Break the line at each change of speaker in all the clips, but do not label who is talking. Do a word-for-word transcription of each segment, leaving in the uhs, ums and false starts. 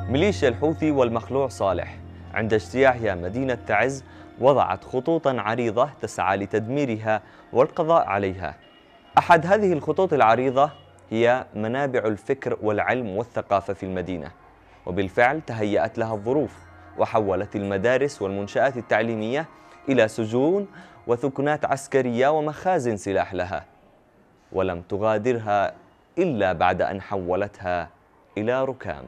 ميليشيا الحوثي والمخلوع صالح عند اجتياحها مدينة تعز وضعت خطوطاً عريضة تسعى لتدميرها والقضاء عليها. أحد هذه الخطوط العريضة هي منابع الفكر والعلم والثقافة في المدينة، وبالفعل تهيأت لها الظروف وحولت المدارس والمنشآت التعليمية إلى سجون وثكنات عسكرية ومخازن سلاح لها، ولم تغادرها إلا بعد أن حولتها إلى ركام.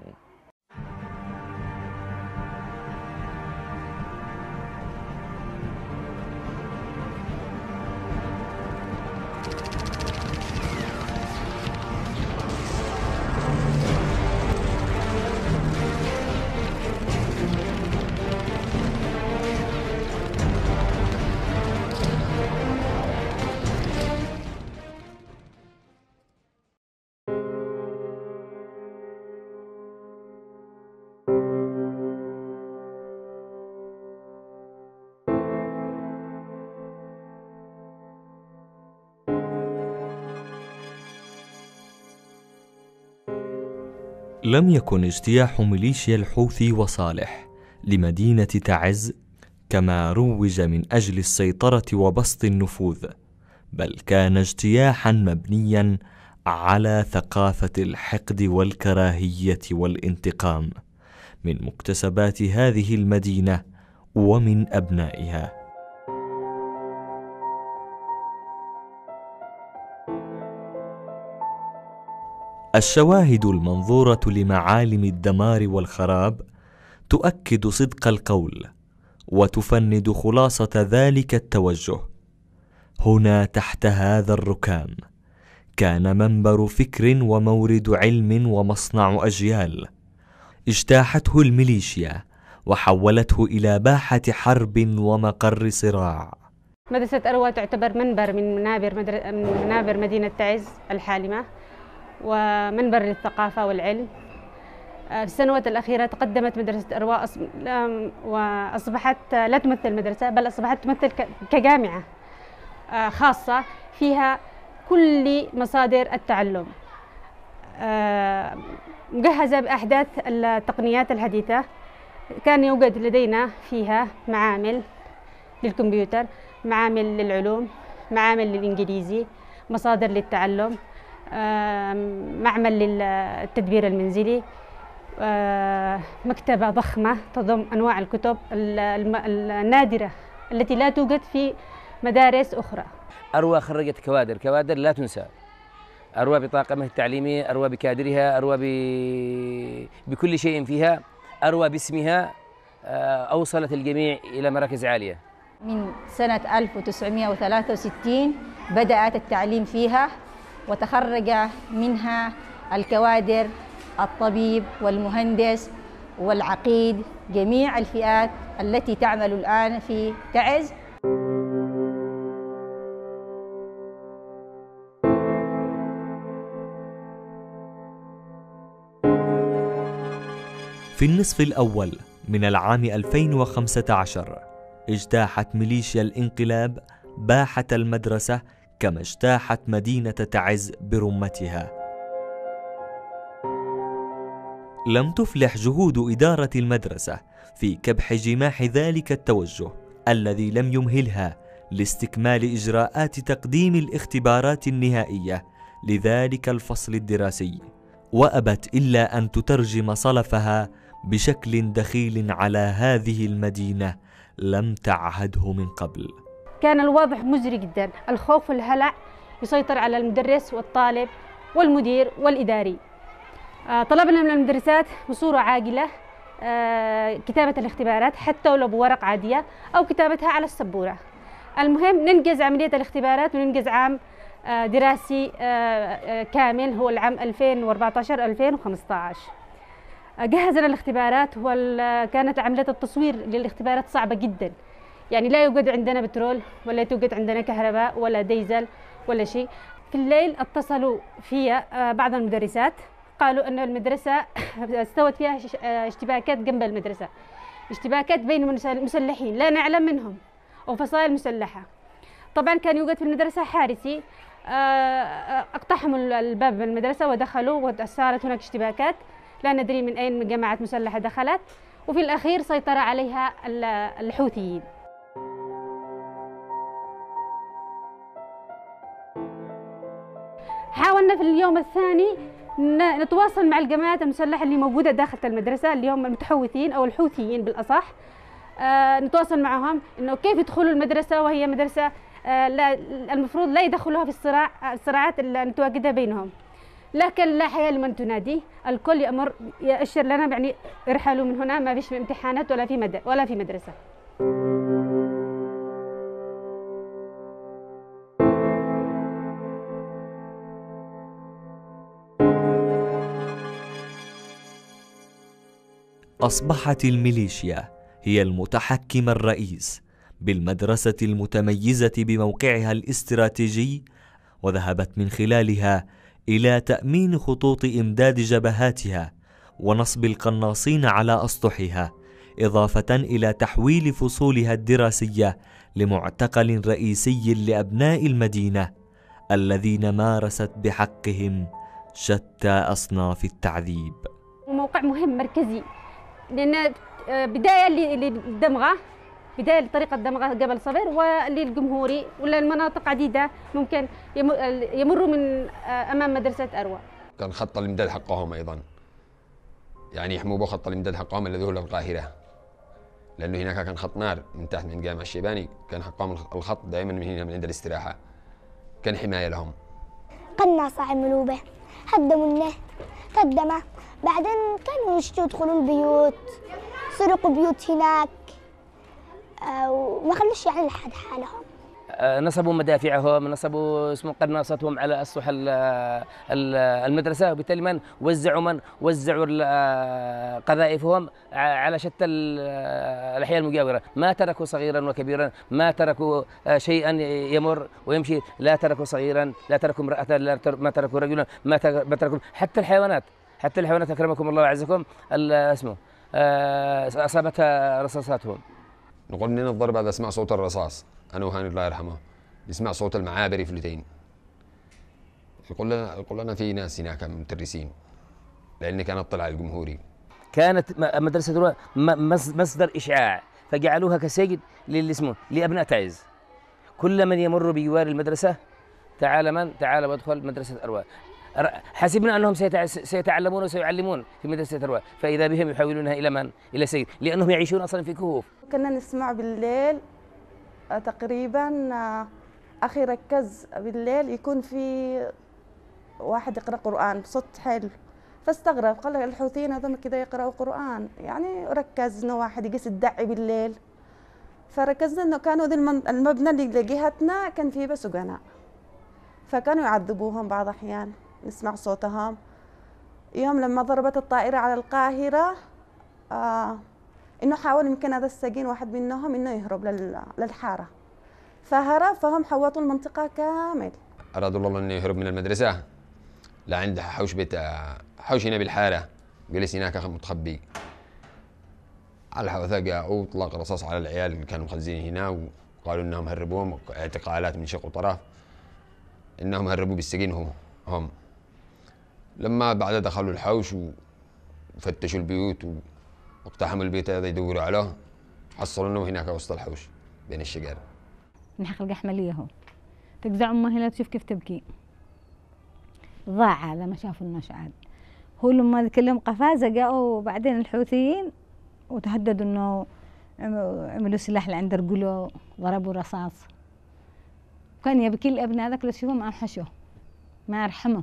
لم يكن اجتياح ميليشيا الحوثي وصالح لمدينة تعز كما روج من أجل السيطرة وبسط النفوذ، بل كان اجتياحا مبنيا على ثقافة الحقد والكراهية والانتقام من مكتسبات هذه المدينة ومن أبنائها. الشواهد المنظورة لمعالم الدمار والخراب تؤكد صدق القول وتفند خلاصة ذلك التوجه. هنا تحت هذا الركام كان منبر فكر ومورد علم ومصنع أجيال اجتاحته الميليشيا وحولته إلى باحة حرب ومقر صراع.
مدرسة أروى تعتبر منبر من منابر, مدر... من منابر مدينة تعز الحالمة ومنبر للثقافة والعلم. في السنوات الأخيرة تقدمت مدرسة أروى وأصبحت لا تمثل مدرسة، بل أصبحت تمثل كجامعة خاصة فيها كل مصادر التعلم، مجهزة بأحدث التقنيات الحديثة. كان يوجد لدينا فيها معامل للكمبيوتر، معامل للعلوم، معامل للإنجليزي، مصادر للتعلم، معمل للتدبير المنزلي، مكتبة ضخمة تضم أنواع الكتب النادرة التي لا توجد في مدارس أخرى.
أروى خرجت كوادر كوادر لا تنسى. أروى بطاقمها التعليمية، أروى بكادرها، أروى ب... بكل شيء فيها. أروى باسمها أوصلت الجميع إلى مراكز عالية.
من سنة ألف وتسعمائة وثلاثة وستين بدأت التعليم فيها وتخرج منها الكوادر، الطبيب والمهندس والعقيد، جميع الفئات التي تعمل الآن في تعز.
في النصف الأول من العام ألفين وخمسة عشر اجتاحت ميليشيا الانقلاب باحة المدرسة كما اجتاحت مدينة تعز برمتها. لم تفلح جهود إدارة المدرسة في كبح جماح ذلك التوجه الذي لم يمهلها لاستكمال إجراءات تقديم الاختبارات النهائية لذلك الفصل الدراسي، وأبت إلا أن تترجم صلفها بشكل دخيل على هذه المدينة لم تعهده من قبل.
كان الوضع مزري جدا، الخوف والهلع يسيطر على المدرس والطالب والمدير والإداري. طلبنا من المدرسات بصورة عاجلة كتابة الاختبارات حتى ولو بورق عادية أو كتابتها على السبورة. المهم ننجز عملية الاختبارات وننجز عام دراسي كامل هو العام ألفين وأربعة عشر ألفين وخمسة عشر. جهزنا الاختبارات وكانت عملية التصوير للاختبارات صعبة جدا، يعني لا يوجد عندنا بترول ولا توجد عندنا كهرباء ولا ديزل ولا شيء. في الليل اتصلوا في بعض المدرسات قالوا أن المدرسة استوت فيها اشتباكات جنب المدرسة، اشتباكات بين المسلحين لا نعلم منهم أو فصائل مسلحة. طبعا كان يوجد في المدرسة حارسي، اقتحموا الباب من المدرسة ودخلوا وصارت هناك اشتباكات. لا ندري من أين جماعات مسلحة دخلت، وفي الأخير سيطر عليها الحوثيين. حاولنا في اليوم الثاني نتواصل مع الجماعات المسلحة اللي موجودة داخل المدرسة اللي هم المتحوثين أو الحوثيين بالأصح. آه نتواصل معهم إنه كيف يدخلوا المدرسة وهي مدرسة آه لا المفروض لا يدخلوها في الصراع الصراعات المتواجدة بينهم، لكن لا حياة لمن تنادي، الكل يأمر يأشر لنا يعني ارحلوا من هنا، ما فيش امتحانات ولا في مد ولا في مدرسة.
أصبحت الميليشيا هي المتحكم الرئيس بالمدرسة المتميزة بموقعها الاستراتيجي، وذهبت من خلالها إلى تأمين خطوط إمداد جبهاتها ونصب القناصين على أسطحها، إضافة إلى تحويل فصولها الدراسية لمعتقل رئيسي لأبناء المدينة الذين مارست بحقهم شتى أصناف التعذيب.
موقع مهم مركزي، لأن بداية للدمغة، بداية لطريقة الدمغة قبل صبر وللجمهوري ولا المناطق عديدة ممكن يمروا من أمام مدرسة أروى.
كان خط الإمداد حقهم أيضا، يعني يحموا به خط الإمداد حقهم الذي هو القاهرة، لأنه هناك كان خط نار من تحت من جامع الشيباني، كان حقهم الخط دائما من هنا من عند الاستراحة، كان حماية لهم.
قناص عملوا به، هدموا النهر هدمه، بعدين كانوا يشتوا يدخلوا البيوت، سرقوا بيوت هناك وما خلوش يعني لحد حالهم.
نصبوا مدافعهم، نصبوا اسمه قناصتهم على اسطح المدرسه، وبالتالي من وزعوا من وزعوا قذائفهم على شتى الاحياء المجاوره، ما تركوا صغيرا وكبيرا، ما تركوا شيئا يمر ويمشي، لا تركوا صغيرا، لا تركوا امراه، لا ما تركوا رجلا، ما تركوا حتى الحيوانات، حتى الحيوانات اكرمكم الله وعزكم اسمه اصابتها رصاصاتهم.
نقول لنا الضرب هذا اسمع صوت الرصاص، انا وهاني الله يرحمه نسمع صوت المعابر يفلتين. يقول لنا يقول لنا في ناس هناك مدرسين، لان كانت طلع الجمهوري.
كانت مدرسه أروى مصدر اشعاع، فجعلوها كسجن للي اسمه لابناء تعز. كل من يمر بجوار المدرسه تعال من تعال وادخل مدرسه أروى. حسبنا انهم سيتعلمون وسيعلمون في مدرسه أروى، فاذا بهم يحولونها الى من؟ الى سجن، لانهم يعيشون اصلا في كهوف.
كنا نسمع بالليل تقريبا اخي ركز بالليل يكون في واحد يقرا قران بصوت حلو، فاستغرب قال الحوثيين هذول كذا يقراوا قران، يعني ركز انه واحد يقيس الدعي بالليل، فركزنا انه كانوا ذي المبنى اللي لجهتنا كان فيه بس سجناء، فكانوا يعذبوهم بعض احيان نسمع صوتهم. يوم لما ضربت الطائره على القاهره آه انه حاول يمكن هذا السجين واحد منهم انه يهرب للحاره، فهرب، فهم حوطوا المنطقه كامل.
ارادوا الله انه يهرب من المدرسه لعند حوش بيت حوش هنا بالحاره، جلس هناك متخبي. على الحوثه جاءوا واطلق رصاص على العيال اللي كانوا مخزنين هنا، وقالوا انهم هربوهم، اعتقالات من شق وطرف انهم هربوا بالسجين هم هم لما بعد دخلوا الحوش وفتشوا البيوت واقتحموا البيت هذا يدوروا عليه، حصلوا انه هناك وسط الحوش بين الشجر.
نحق القحمليه هون تجزع امها هنا تشوف كيف تبكي. ضاع هذا ما شافوا المشهد. هو لما كلهم قفازه جاءوا بعدين الحوثيين وتهددوا انه عملوا سلاح لعند رجله، ضربوا رصاص. كان يبكي الابن هذاك لو تشوفه ما انحشوه ما يرحمه.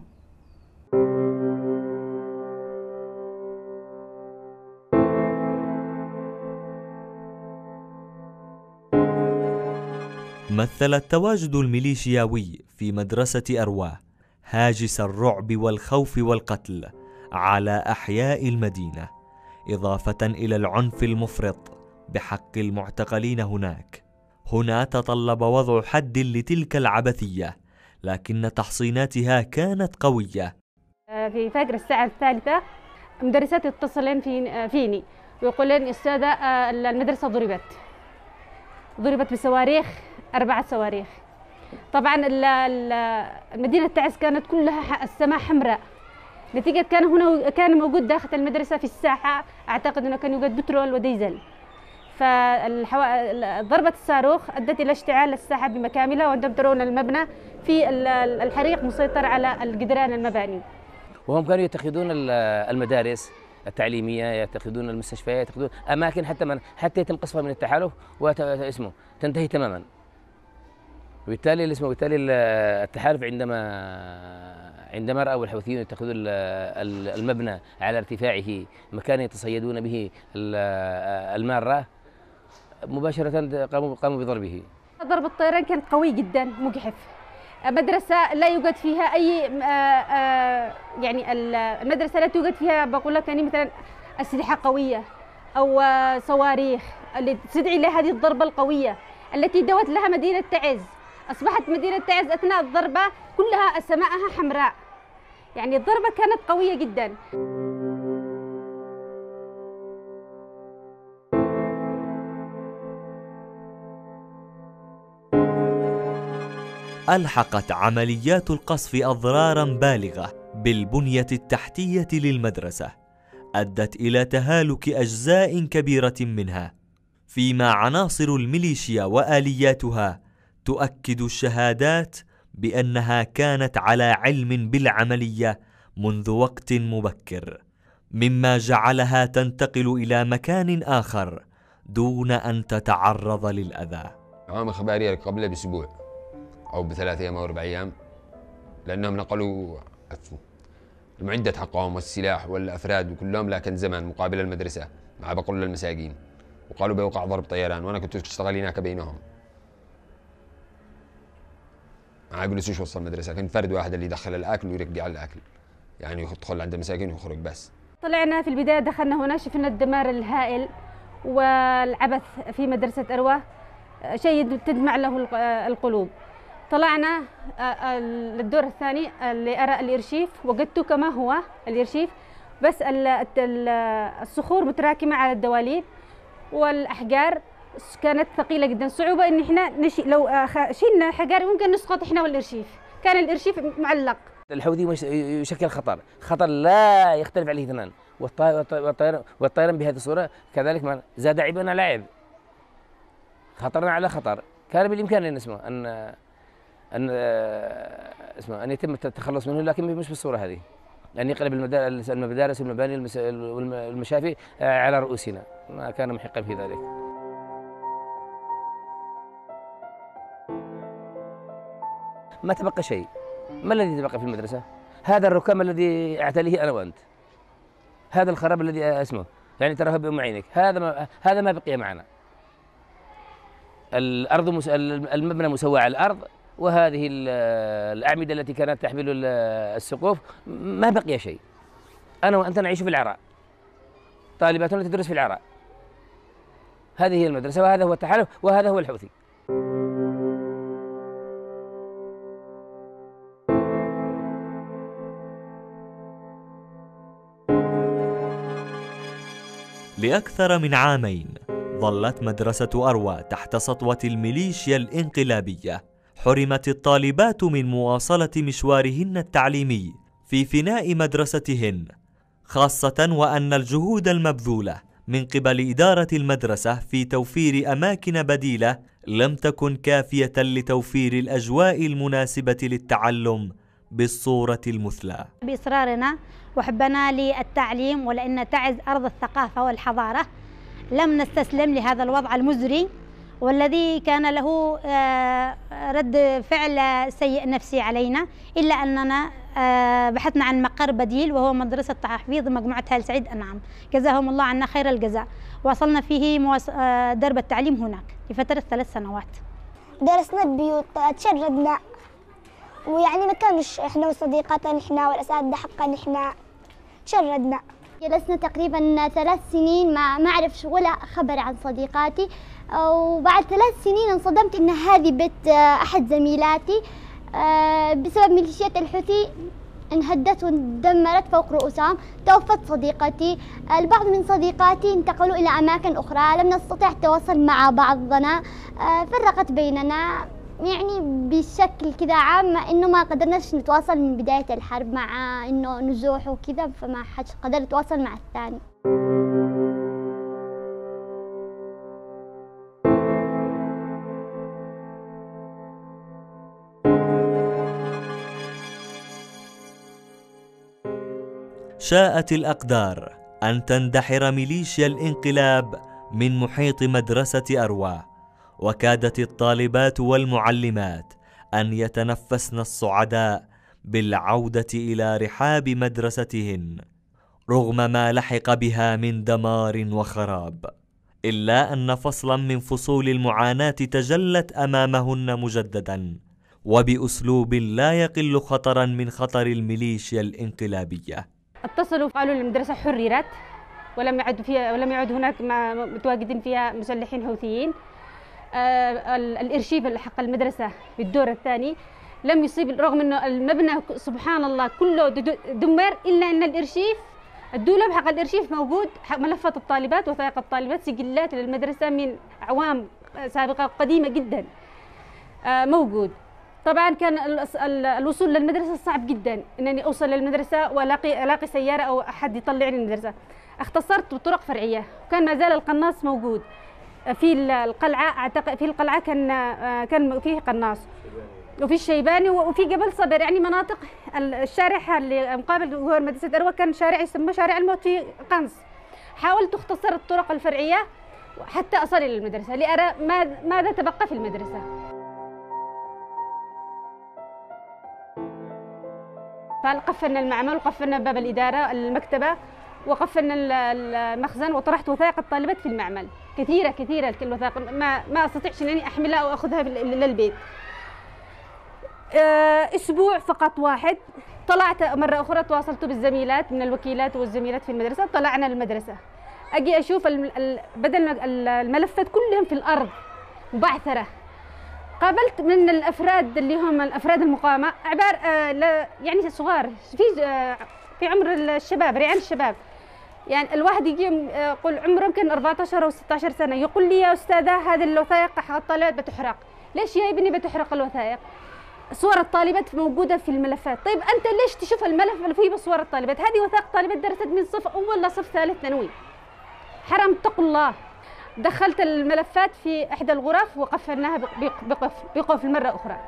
مثل التواجد الميليشياوي في مدرسة أروى هاجس الرعب والخوف والقتل على أحياء المدينة، إضافة إلى العنف المفرط بحق المعتقلين هناك. هنا تطلب وضع حد لتلك العبثية، لكن تحصيناتها كانت قوية.
في فجر الساعة الثالثة مدرسات يتصلين في فيني ويقولين أستاذة المدرسة ضربت ضربت بصواريخ، أربعة صواريخ. طبعا المدينة تعز كانت كلها السماء حمراء، نتيجة كان هنا كان موجود داخل المدرسة في الساحة أعتقد أنه كان يوجد بترول وديزل، فضربة الصاروخ أدت إلى اشتعال الساحة بمكاملها، وأنتم ترون المبنى في الحريق مسيطر على الجدران المباني.
وهم كانوا يتخذون المدارس التعليمية، يتخذون المستشفيات، يتخذون أماكن حتى من حتى يتم قصفها من التحالف واسمه تنتهي تماما. وبالتالي اسمه بالتالي التحالف عندما عندما رأوا الحوثيون يتخذون المبنى على ارتفاعه مكانا يتصيدون به المارة، مباشرة قاموا قاموا بضربه.
ضرب الطيران كان قوي جدا مجحف. مدرسة لا يوجد فيها أي يعني المدرسة لا توجد فيها بقول لك يعني مثلا أسلحة قوية أو صواريخ اللي تدعي لهذه الضربة القوية التي دوت لها مدينة تعز. أصبحت مدينة تعز أثناء الضربة كلها سماءها حمراء، يعني الضربة كانت قوية جدا.
ألحقت عمليات القصف أضرارا بالغة بالبنية التحتية للمدرسة، أدت إلى تهالك أجزاء كبيرة منها، فيما عناصر الميليشيا وآلياتها تؤكد الشهادات بأنها كانت على علم بالعملية منذ وقت مبكر، مما جعلها تنتقل إلى مكان آخر دون أن تتعرض للأذى.
عام إخبارية قبل بأسبوع أو بثلاث أيام أو أربع أيام، لأنهم نقلوا المعدات حقهم والسلاح والأفراد وكلهم لكن زمان مقابل المدرسة مع بقول المساجين، وقالوا بيوقع ضرب طيران، وأنا كنت أشتغل هناك بينهم. ما يجلسوش وسط المدرسة، كان فرد واحد اللي يدخل الأكل ويرقي على الأكل، يعني يدخل عند المساجين ويخرج بس.
طلعنا في البداية دخلنا هنا شفنا الدمار الهائل والعبث في مدرسة أروى، شيء تدمع له القلوب. طلعنا للدور الثاني لأرى الإرشيف، وجدته كما هو الإرشيف، بس الصخور متراكمة على الدواليب والأحجار كانت ثقيلة جدا، صعوبة إن إحنا نشي لو شيلنا حجار ممكن نسقط إحنا والإرشيف، كان الإرشيف معلق.
الحوثي يشكل خطر، خطر لا يختلف عليه اثنان، والطيران والطيران بهذه الصورة كذلك زاد عبئنا على عبء، خطرنا على خطر، كان بالإمكان أن اسمه أن أن اسمه أن يتم التخلص منه، لكن مش بالصورة هذه، أن يقلب المدارس والمباني والمشافي على رؤوسنا، ما كان محقا في ذلك. ما تبقى شيء. ما الذي تبقى في المدرسة؟ هذا الركام الذي اعتليه أنا وأنت، هذا الخراب الذي اسمه يعني تراه بأم عينك، هذا ما هذا ما بقي معنا. الأرض مس... المبنى مسوى على الأرض، وهذه الأعمدة التي كانت تحمل السقوف ما بقي شيء. أنا وأنت نعيش في العراء، طالباتنا تدرس في العراء. هذه هي المدرسة، وهذا هو التحالف، وهذا هو الحوثي.
لأكثر من عامين ظلت مدرسة أروى تحت سطوة الميليشيا الانقلابية. حرمت الطالبات من مواصلة مشوارهن التعليمي في فناء مدرستهن، خاصة وأن الجهود المبذولة من قبل إدارة المدرسة في توفير أماكن بديلة لم تكن كافية لتوفير الأجواء المناسبة للتعلم بالصورة المثلى.
بإصرارنا وحبنا للتعليم، ولأن تعز أرض الثقافة والحضارة، لم نستسلم لهذا الوضع المزري والذي كان له رد فعل سيء نفسي علينا، إلا أننا بحثنا عن مقر بديل وهو مدرسة تحفيظ مجموعة آل سعيد أنعم، جزاهم الله عنا خير الجزاء. واصلنا فيه درب التعليم هناك لفترة ثلاث سنوات.
درسنا ببيوت، تشردنا، ويعني ما كانش احنا وصديقاتنا احنا والاساتذه حقا احنا تشردنا.
جلسنا تقريبا ثلاث سنين ما ما اعرفش ولا خبر عن صديقاتي، وبعد ثلاث سنين انصدمت ان هذه بيت احد زميلاتي بسبب ميليشيات الحوثي انهدت واندمرت فوق رؤوسهم. توفت صديقتي، البعض من صديقاتي انتقلوا الى اماكن اخرى، لم نستطع التواصل مع بعضنا، فرقت بيننا. يعني بشكل كذا عام، مع إنه ما قدرناش نتواصل من بداية الحرب، مع إنه نزوح وكذا، فما حد قدر يتواصل مع الثاني.
شاءت الأقدار أن تندحر ميليشيا الانقلاب من محيط مدرسة أروى، وكادت الطالبات والمعلمات أن يتنفسن الصعداء بالعودة إلى رحاب مدرستهن رغم ما لحق بها من دمار وخراب، إلا أن فصلا من فصول المعاناة تجلت أمامهن مجددا وبأسلوب لا يقل خطرا من خطر الميليشيا الانقلابية.
اتصلوا قالوا المدرسة حررت ولم يعد فيها ولم يعد هناك متواجدين فيها مسلحين حوثيين. آه الارشيف حق المدرسة في الدور الثاني لم يصيب، رغم انه المبنى سبحان الله كله دمر، الا ان الارشيف الدولاب حق الارشيف موجود، ملفات الطالبات وثائق الطالبات سجلات للمدرسة من اعوام سابقة قديمة جدا آه موجود. طبعا كان الوصول للمدرسة صعب جدا، انني اوصل للمدرسة والاقي الاقي سيارة او احد يطلعني المدرسة. اختصرت بطرق فرعية، وكان ما زال القناص موجود في القلعة. اعتقد في القلعة كان كان فيه قناص، وفي الشيباني، وفي جبل صبر، يعني مناطق الشارع اللي مقابل هو مدرسة أروى كان شارع يسمى شارع الموت فيه قنص. حاولت اختصر الطرق الفرعية حتى اصل الى المدرسة لأرى ماذا تبقى في المدرسة. فقفلنا المعمل وقفلنا باب الإدارة المكتبة وقفلنا المخزن، وطرحت وثائق الطالبات في المعمل كثيرة كثيرة. الوثائق ما ما استطيعش انني احملها او اخذها للبيت. اسبوع فقط واحد طلعت مرة اخرى، تواصلت بالزميلات من الوكيلات والزميلات في المدرسة، طلعنا المدرسة. اجي اشوف بدل الملفات كلهم في الارض مبعثرة. قابلت من الافراد اللي هم الافراد المقاومه، عباره آه يعني صغار في آه في عمر الشباب، ريعان الشباب، يعني الواحد يجي يقول عمره يمكن أربعة عشر او ستة عشر سنه، يقول لي يا استاذه هذه الوثائق حق الطالبات بتحرق. ليش يا ابني بتحرق الوثائق؟ صور الطالبات موجوده في الملفات. طيب انت ليش تشوف الملف اللي فيه بصور الطالبات؟ هذه وثائق طالبات درست من صف اول لصف ثالث ثانوي. حرام، اتقوا الله. دخلت الملفات في إحدى الغرف وقفلناها بقفل مرة أخرى.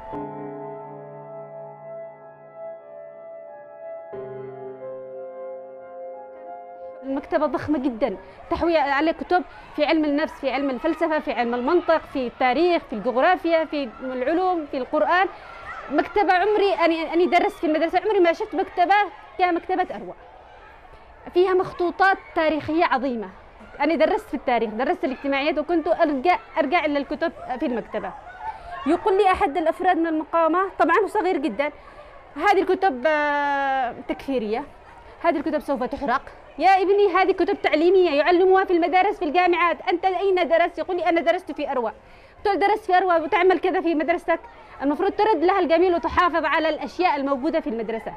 المكتبة ضخمة جدا، تحوي على كتب في علم النفس، في علم الفلسفة، في علم المنطق، في التاريخ، في الجغرافيا، في العلوم، في القرآن. مكتبة عمري أني أني درست في المدرسة، عمري ما شفت مكتبة كمكتبة أروى. فيها مخطوطات تاريخية عظيمة. أنا درست في التاريخ، درست الاجتماعيات، وكنت أرجع أرجع إلى الكتب في المكتبة. يقول لي أحد الأفراد من المقاومة، طبعا هو صغير جدا، هذه الكتب تكفيرية، هذه الكتب سوف تحرق. يا ابني هذه كتب تعليمية يعلموها في المدارس في الجامعات، أنت أين درست؟ يقول لي أنا درست في أروى. قلت له درست في أروى وتعمل كذا في مدرستك؟ المفروض ترد لها الجميل وتحافظ على الأشياء الموجودة في المدرسة.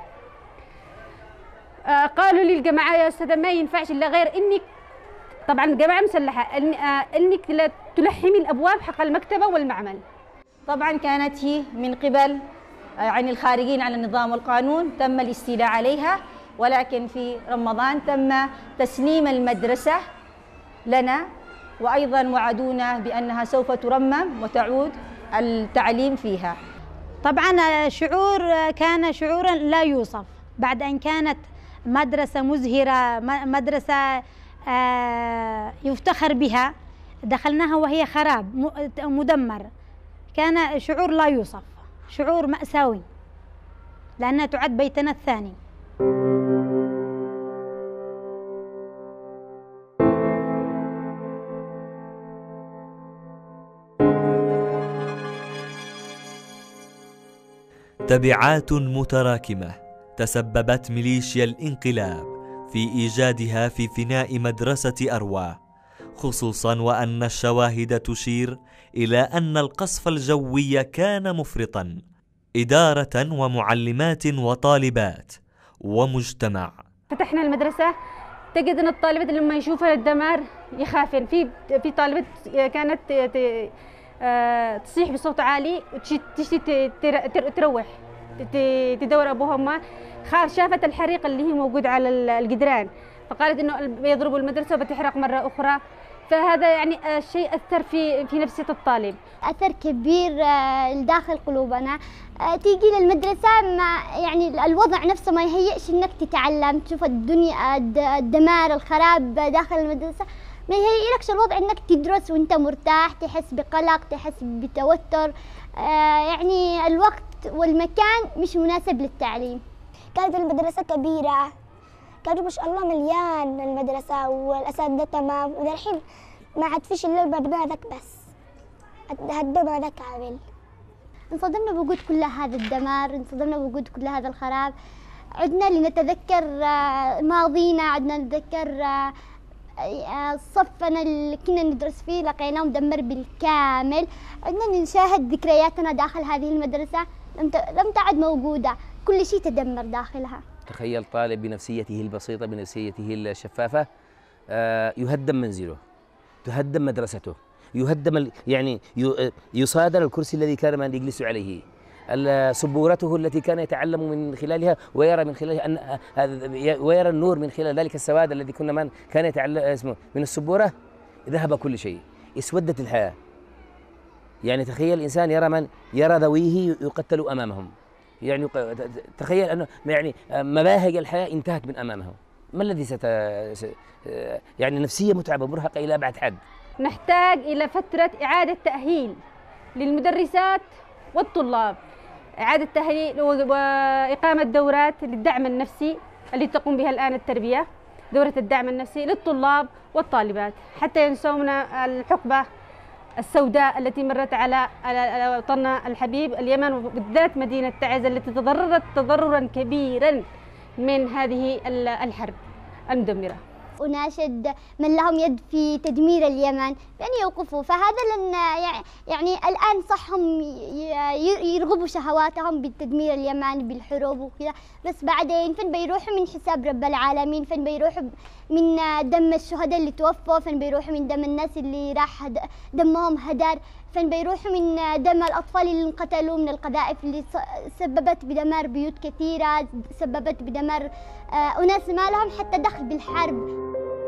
آه قالوا لي الجماعة يا أستاذة ما ينفعش إلا غير إنك، طبعا الجماعة مسلحة، إنك تلحمي الأبواب حق المكتبة والمعمل.
طبعا كانت هي من قبل عن الخارجين على النظام والقانون، تم الاستيلاء عليها، ولكن في رمضان تم تسليم المدرسة لنا، وأيضا وعدونا بأنها سوف ترمم وتعود التعليم فيها.
طبعا شعور كان شعورا لا يوصف، بعد أن كانت مدرسة مزهرة، مدرسة يفتخر بها، دخلناها وهي خراب مدمر. كان شعور لا يوصف، شعور مأساوي، لأنها تعد بيتنا الثاني.
تبعات متراكمة تسببت ميليشيا الانقلاب في إيجادها في فناء مدرسة أروى، خصوصا وأن الشواهد تشير إلى أن القصف الجوي كان مفرطا، إدارة ومعلمات وطالبات ومجتمع.
فتحنا المدرسة تجد أن الطالبات لما يشوفها الدمار يخافن. في في طالبات كانت تصيح بصوت عالي وتشتي تروح تدور ابوها وامها. شافت الحريق اللي هي موجود على الجدران، فقالت انه بيضربوا المدرسه وبتحرق مره اخرى. فهذا يعني الشيء اثر في في نفسيه الطالب،
اثر كبير داخل قلوبنا. تيجي للمدرسه مع يعني الوضع نفسه ما يهيئش انك تتعلم، تشوف الدنيا الدمار الخراب داخل المدرسه، ما يهيئلكش الوضع انك تدرس وانت مرتاح، تحس بقلق، تحس بتوتر. يعني الوقت والمكان مش مناسب للتعليم.
كانت المدرسة كبيرة، كانوا ما شاء الله مليان المدرسة والأساتذة تمام، والحين ما عاد فيش إلا المبنى هذاك بس، هدموا هذاك كامل.
انصدمنا بوجود كل هذا الدمار، انصدمنا بوجود كل هذا الخراب. عدنا لنتذكر ماضينا، عدنا نتذكر صفنا اللي كنا ندرس فيه لقيناه مدمر بالكامل. عدنا نشاهد ذكرياتنا داخل هذه المدرسة لم تعد موجودة، كل شيء تدمر داخلها.
تخيل طالب بنفسيته البسيطة، بنفسيته الشفافة، يهدم منزله، تهدم مدرسته، يهدم يعني يصادر الكرسي الذي كان من يجلس عليه، سبورته التي كان يتعلم من خلالها ويرى من خلالها أن ويرى النور من خلال ذلك السواد الذي كنا من كان يتعلم اسمه من السبورة. ذهب كل شيء، اسودت الحياة. يعني تخيل الإنسان يرى من يرى ذويه يقتل أمامهم، يعني تخيل أنه يعني مباهج الحياة انتهت من أمامهم. ما الذي ست يعني نفسية متعبة مرهقة إلى أبعد حد.
نحتاج إلى فترة إعادة تأهيل للمدرسات والطلاب، إعادة تأهيل وإقامة دورات للدعم النفسي اللي تقوم بها الآن التربية، دورة الدعم النفسي للطلاب والطالبات حتى ينسون الحقبة السوداء التي مرت على على وطننا الحبيب اليمن، وبالذات مدينة تعز التي تضررت تضررا كبيرا من هذه الحرب المدمرة.
أناشد من لهم يد في تدمير اليمن بأن يوقفوا، فهذا لن يعني الآن صحهم يرغبوا شهواتهم بالتدمير اليمن بالحروب وكذا، بس بعدين فين بيروحوا من حساب رب العالمين؟ فين بيروحوا من دم الشهداء اللي توفوا؟ فين بيروحوا من دم الناس اللي راح دمهم هدر؟ فين بيروحوا من دم الأطفال اللي انقتلوا من القذائف اللي سببت بدمار بيوت كثيرة، سببت بدمار أناس ما لهم حتى دخل بالحرب.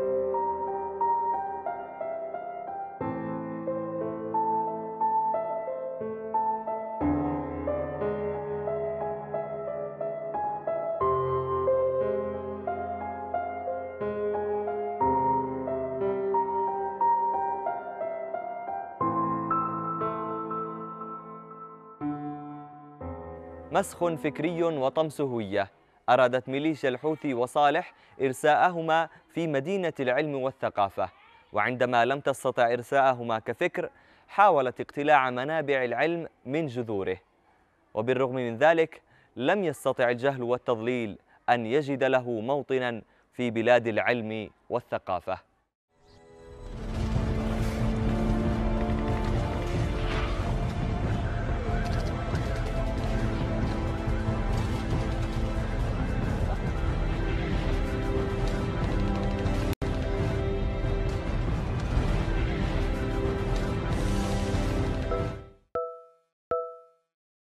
مسخ فكري وطمس هوية. أرادت ميليشيا الحوثي وصالح إرساءهما في مدينة العلم والثقافة، وعندما لم تستطع إرساءهما كفكر حاولت اقتلاع منابع العلم من جذوره، وبالرغم من ذلك لم يستطع الجهل والتضليل أن يجد له موطنا في بلاد العلم والثقافة.